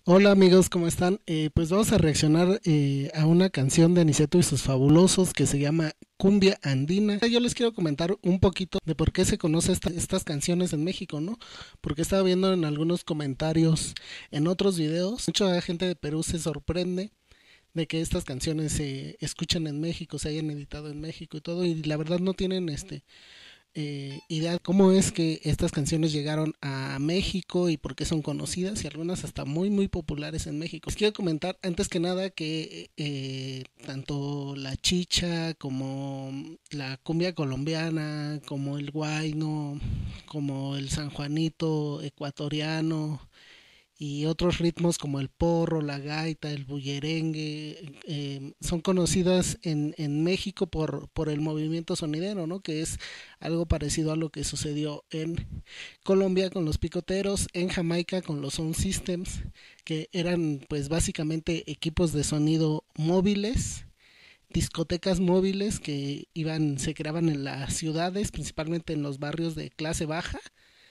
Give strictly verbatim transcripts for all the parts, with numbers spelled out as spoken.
Hola amigos, ¿cómo están? Eh, pues vamos a reaccionar eh, a una canción de Aniceto y sus fabulosos que se llama Cumbia Andina. Yo les quiero comentar un poquito de por qué se conoce esta- estas canciones en México, ¿no? Porque estaba viendo en algunos comentarios, en otros videos, mucha gente de Perú se sorprende de que estas canciones se escuchen en México, se hayan editado en México y todo, y la verdad no tienen este eh, idea de cómo es que estas canciones llegaron a México y por qué son conocidas y algunas hasta muy muy populares en México. Les quiero comentar antes que nada que eh, tanto la chicha como la cumbia colombiana, como el guayno, como el sanjuanito ecuatoriano y otros ritmos como el porro, la gaita, el bullerengue, eh, son conocidas en, en México por, por el movimiento sonidero, ¿no? Que es algo parecido a lo que sucedió en Colombia con los picoteros, en Jamaica con los sound systems, que eran pues básicamente equipos de sonido móviles, discotecas móviles que iban, se creaban en las ciudades, principalmente en los barrios de clase baja,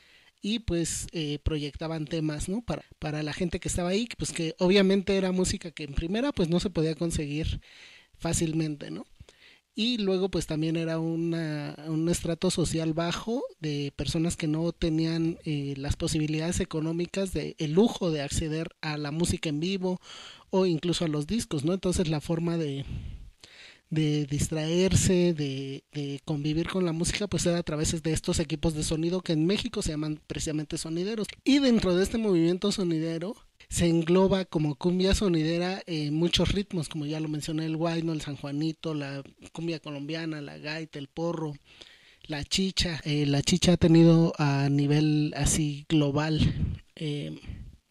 y pues eh, proyectaban temas, ¿no? Para, para la gente que estaba ahí, pues que obviamente era música que en primera pues no se podía conseguir fácilmente, ¿no? Y luego pues también era una, un estrato social bajo de personas que no tenían eh, las posibilidades económicas de el lujo de acceder a la música en vivo o incluso a los discos, ¿no? Entonces la forma de, de distraerse, de, de convivir con la música, pues era a través de estos equipos de sonido que en México se llaman precisamente sonideros. Y dentro de este movimiento sonidero se engloba como cumbia sonidera eh, muchos ritmos, como ya lo mencioné, el guayno, el sanjuanito, la cumbia colombiana, la gaita, el porro, la chicha. Eh, la chicha ha tenido a nivel así global eh,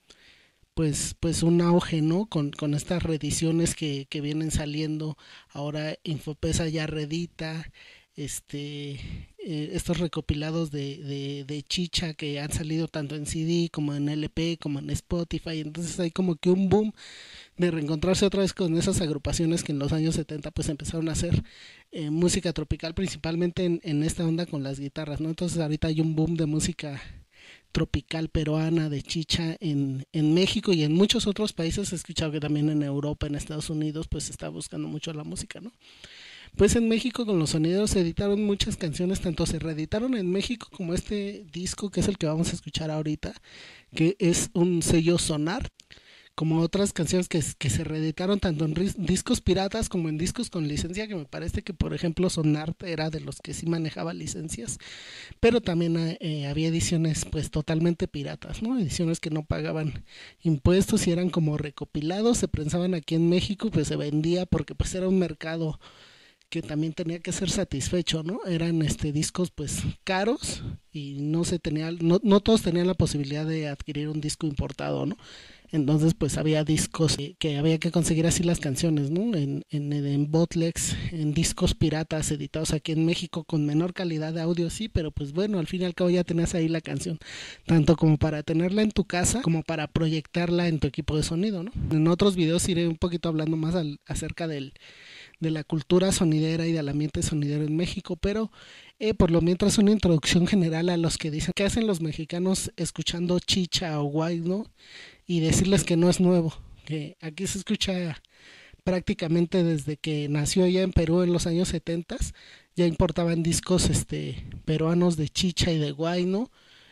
pues, pues un auge, ¿no? Con, con estas reediciones que, que vienen saliendo. Ahora Infopesa ya reedita este, eh, estos recopilados de, de, de chicha que han salido tanto en C D como en L P como en Spotify. Entonces hay como que un boom de reencontrarse otra vez con esas agrupaciones que en los años setenta pues empezaron a hacer eh, música tropical, principalmente en, en esta onda con las guitarras, ¿no? Entonces ahorita hay un boom de música tropical peruana, de chicha en, en México y en muchos otros países. He escuchado que también en Europa, en Estados Unidos, pues se está buscando mucho la música, ¿no? Pues en México con los sonidos se editaron muchas canciones, tanto se reeditaron en México como este disco que es el que vamos a escuchar ahorita, que es un sello Sonar, como otras canciones que, que se reeditaron tanto en ris- discos piratas como en discos con licencia, que me parece que por ejemplo Sonar era de los que sí manejaba licencias, pero también eh, había ediciones pues totalmente piratas, ¿no? Ediciones que no pagaban impuestos y eran como recopilados, se prensaban aquí en México, pues se vendía porque pues era un mercado que también tenía que ser satisfecho, ¿no? Eran este discos pues caros y no se tenía, no, no todos tenían la posibilidad de adquirir un disco importado, ¿no? Entonces pues había discos que, que había que conseguir así las canciones, ¿no? En, en, en bootlegs, en discos piratas editados aquí en México con menor calidad de audio, sí, pero pues bueno, al fin y al cabo ya tenías ahí la canción, tanto como para tenerla en tu casa como para proyectarla en tu equipo de sonido, ¿no? En otros videos iré un poquito hablando más al, acerca del, de la cultura sonidera y del ambiente sonidero en México, pero eh, por lo mientras una introducción general a los que dicen que hacen los mexicanos escuchando chicha o guay, ¿no? Y decirles que no es nuevo, que aquí se escucha prácticamente desde que nació allá en Perú en los años setenta, ya importaban discos este, peruanos de chicha y de guayno,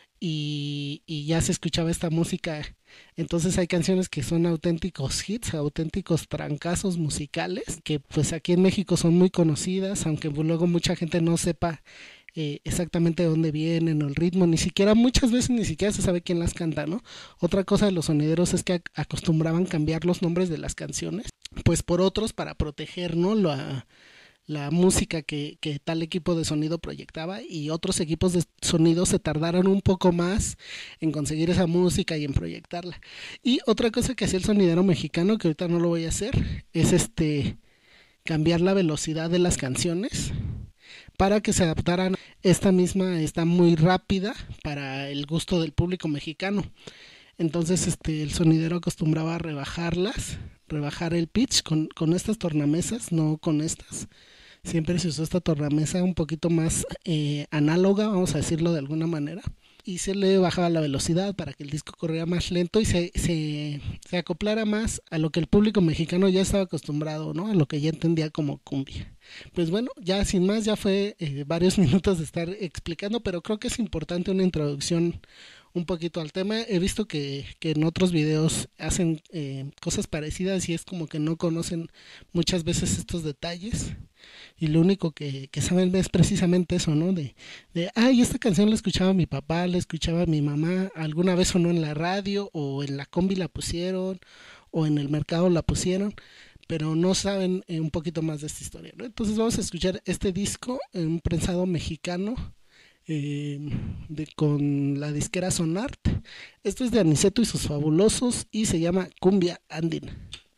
y, y ya se escuchaba esta música. Entonces hay canciones que son auténticos hits, auténticos trancazos musicales, que pues aquí en México son muy conocidas, aunque luego mucha gente no sepa eh, exactamente de dónde vienen o el ritmo, ni siquiera, muchas veces ni siquiera se sabe quién las canta, ¿no? Otra cosa de los sonideros es que ac- acostumbraban cambiar los nombres de las canciones, pues por otros para proteger, ¿no? La, la música que, que tal equipo de sonido proyectaba, y otros equipos de sonido se tardaron un poco más en conseguir esa música y en proyectarla. Y otra cosa que hacía el sonidero mexicano, que ahorita no lo voy a hacer, es este cambiar la velocidad de las canciones para que se adaptaran. Esta misma está muy rápida para el gusto del público mexicano. Entonces este el sonidero acostumbraba a rebajarlas, rebajar el pitch con, con estas tornamesas, no con estas. Siempre se usó esta tornamesa un poquito más eh, análoga, vamos a decirlo de alguna manera. y se le bajaba la velocidad para que el disco corriera más lento y se, se, se acoplara más a lo que el público mexicano ya estaba acostumbrado, ¿no? A lo que ya entendía como cumbia. Pues bueno, ya sin más, ya fue eh, varios minutos de estar explicando, pero creo que es importante una introducción un poquito al tema. He visto que, que en otros videos hacen eh, cosas parecidas y es como que no conocen muchas veces estos detalles y lo único que, que saben es precisamente eso, ¿no? De, de, ay, esta canción la escuchaba mi papá, la escuchaba mi mamá, alguna vez sonó en la radio o en la combi la pusieron o en el mercado la pusieron, pero no saben eh, un poquito más de esta historia, ¿no? Entonces vamos a escuchar este disco, en un prensado mexicano, eh, de, con la disquera Sonart. Esto es de Aniceto y sus Fabulosos y se llama Cumbia Andina.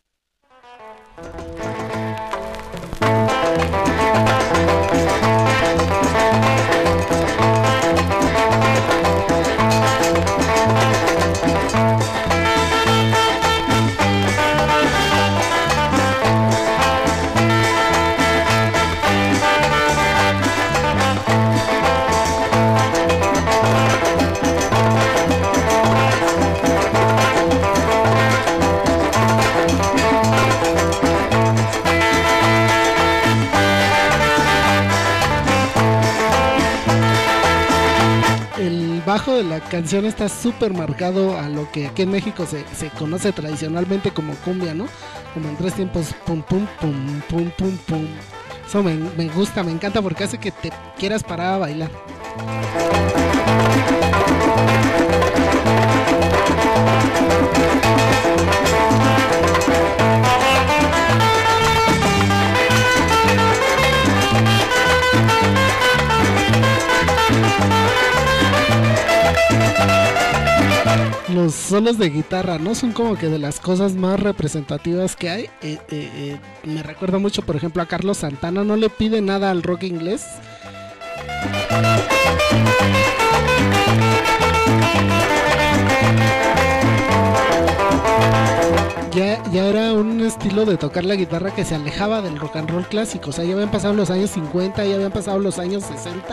El bajo de la canción está súper marcado a lo que aquí en México se, se conoce tradicionalmente como cumbia, ¿no? Como en tres tiempos, pum, pum, pum, pum, pum, pum. Eso me, me gusta, me encanta porque hace que te quieras parar a bailar. Los solos de guitarra, ¿no? Son como que de las cosas más representativas que hay. Eh, eh, eh, me recuerda mucho, por ejemplo, a Carlos Santana. No le pide nada al rock inglés. Ya, ya era un estilo de tocar la guitarra que se alejaba del rock and roll clásico. O sea, ya habían pasado los años cincuenta, ya habían pasado los años sesenta.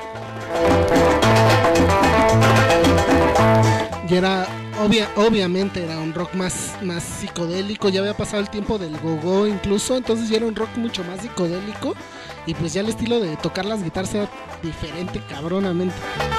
Y era, obvia, obviamente era un rock más, más psicodélico, ya había pasado el tiempo del go-go incluso, entonces ya era un rock mucho más psicodélico y pues ya el estilo de tocar las guitarras era diferente cabronamente.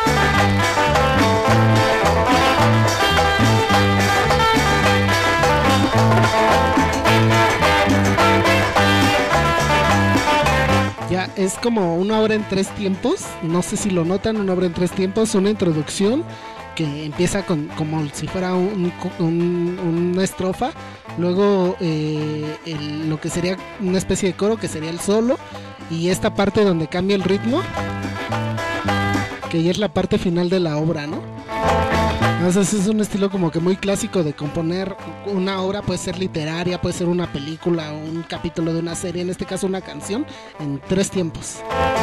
Ya es como una obra en tres tiempos, no sé si lo notan, una obra en tres tiempos, una introducción que empieza con como si fuera un, un, una estrofa, luego eh, el, lo que sería una especie de coro que sería el solo y esta parte donde cambia el ritmo que ya es la parte final de la obra, ¿no? Entonces es un estilo como que muy clásico de componer una obra, puede ser literaria, puede ser una película o un capítulo de una serie, en este caso una canción, en tres tiempos.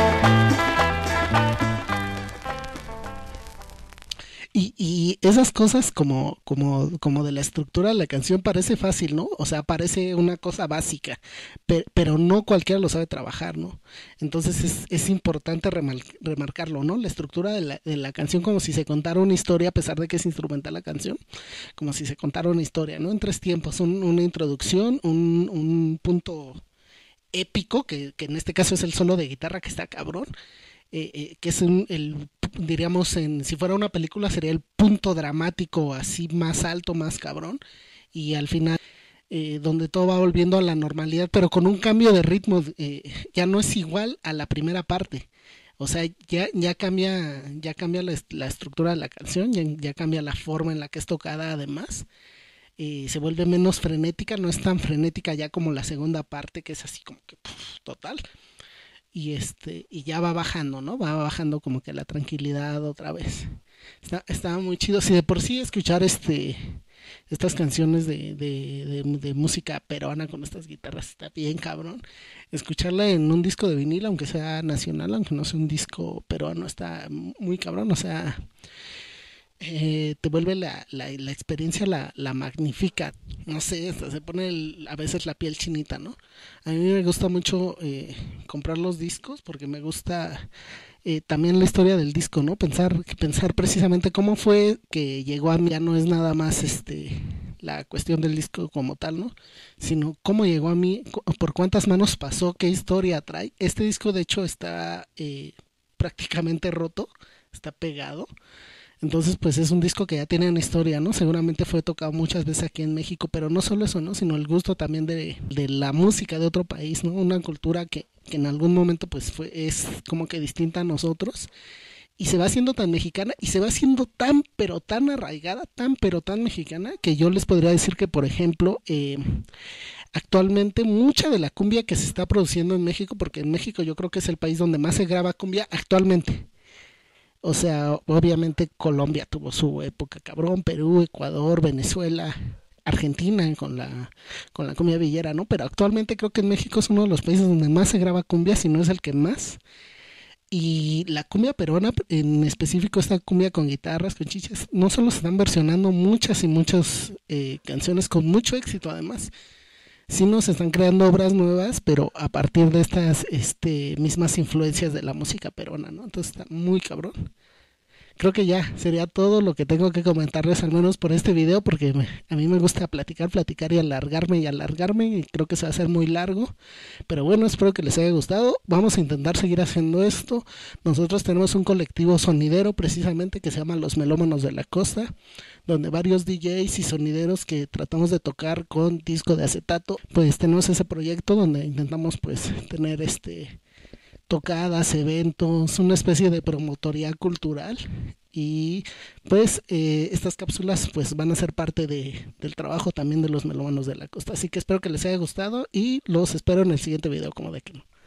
Y, y esas cosas como, como, como de la estructura de la canción parece fácil, ¿no? O sea, parece una cosa básica, pero, pero no cualquiera lo sabe trabajar, ¿no? Entonces es, es importante remar, remarcarlo, ¿no? La estructura de la, de la canción como si se contara una historia, a pesar de que es instrumental la canción, como si se contara una historia, ¿no? En tres tiempos, un, una introducción, un, un punto épico, que, que en este caso es el solo de guitarra que está cabrón, eh, eh, que es un, el diríamos en si fuera una película sería el punto dramático así más alto, más cabrón, y al final eh, donde todo va volviendo a la normalidad, pero con un cambio de ritmo, eh, ya no es igual a la primera parte, o sea, ya, ya cambia, ya cambia la, la estructura de la canción, ya, ya cambia la forma en la que es tocada además. Eh, se vuelve menos frenética, no es tan frenética ya como la segunda parte, que es así como que puf, total. Y este y ya va bajando, ¿no? Va bajando como que la tranquilidad otra vez. Está, estaba muy chido. Si de por sí escuchar este estas canciones de, de, de, de música peruana con estas guitarras está bien cabrón. Escucharla en un disco de vinil, aunque sea nacional, aunque no sea un disco peruano, está muy cabrón. O sea, eh, te vuelve la, la, la experiencia, la, la magnifica. No sé, hasta se pone el, a veces la piel chinita, ¿no? A mí me gusta mucho eh, comprar los discos porque me gusta eh, también la historia del disco, ¿no? Pensar, pensar precisamente cómo fue que llegó a mí, ya no es nada más este la cuestión del disco como tal, ¿no? Sino cómo llegó a mí, por cuántas manos pasó, qué historia trae. Este disco de hecho está eh, prácticamente roto, está pegado. Entonces, pues es un disco que ya tiene una historia, ¿no? Seguramente fue tocado muchas veces aquí en México, pero no solo eso, ¿no? Sino el gusto también de, de la música de otro país, ¿no? Una cultura que, que en algún momento pues fue, es como que distinta a nosotros y se va haciendo tan mexicana y se va haciendo tan pero tan arraigada, tan pero tan mexicana que yo les podría decir que por ejemplo eh, actualmente mucha de la cumbia que se está produciendo en México, porque en México yo creo que es el país donde más se graba cumbia actualmente. O sea, obviamente Colombia tuvo su época cabrón, Perú, Ecuador, Venezuela, Argentina con la con la cumbia villera, ¿no? Pero actualmente creo que en México es uno de los países donde más se graba cumbia, si no es el que más. Y la cumbia peruana, en específico esta cumbia con guitarras, con chichas, no solo se están versionando muchas y muchas eh, canciones con mucho éxito además, sino se están creando obras nuevas, pero a partir de estas este, mismas influencias de la música peruana, ¿no? Entonces está muy cabrón. Creo que ya sería todo lo que tengo que comentarles al menos por este video porque me, a mí me gusta platicar, platicar y alargarme y alargarme y creo que se va a hacer muy largo, pero bueno, espero que les haya gustado. Vamos a intentar seguir haciendo esto. Nosotros tenemos un colectivo sonidero precisamente que se llama Los Melómanos de la Costa, donde varios D Js y sonideros que tratamos de tocar con disco de acetato, pues tenemos ese proyecto donde intentamos pues tener este tocadas, eventos, una especie de promotoría cultural y pues eh, estas cápsulas pues van a ser parte de, del trabajo también de los melómanos de la costa, así que espero que les haya gustado y los espero en el siguiente video como de que no.